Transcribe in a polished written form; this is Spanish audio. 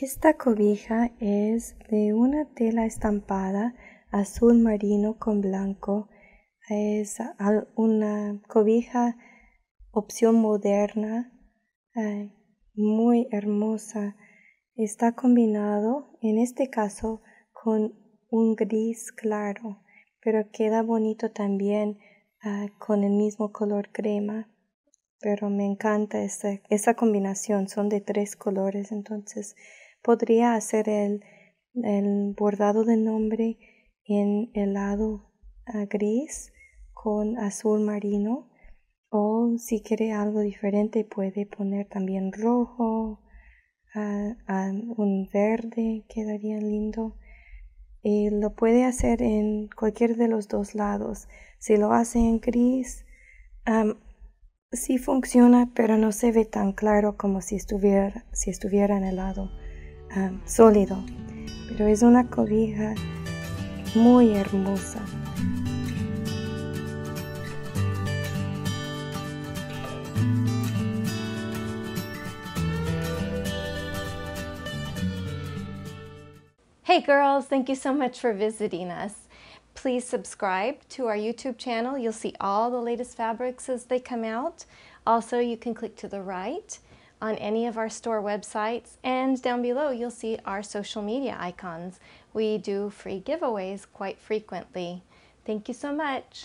Esta cobija es de una tela estampada azul marino con blanco. Es una cobija opción moderna, muy hermosa. Está combinado, en este caso, con un gris claro, pero queda bonito también con el mismo color crema. Pero me encanta esa combinación, son de 3 colores, entonces podría hacer el bordado de nombre en el lado gris con azul marino, o si quiere algo diferente puede poner también rojo, un verde, quedaría lindo. Y lo puede hacer en cualquier de los dos lados. Si lo hace en gris, sí funciona, pero no se ve tan claro como si estuviera en el lado sólido. Pero es una cobija muy hermosa. Hey girls, thank you so much for visiting us. Please subscribe to our YouTube channel. You'll see all the latest fabrics as they come out. Also, you can click to the right on any of our store websites, and down below you'll see our social media icons. We do free giveaways quite frequently. Thank you so much.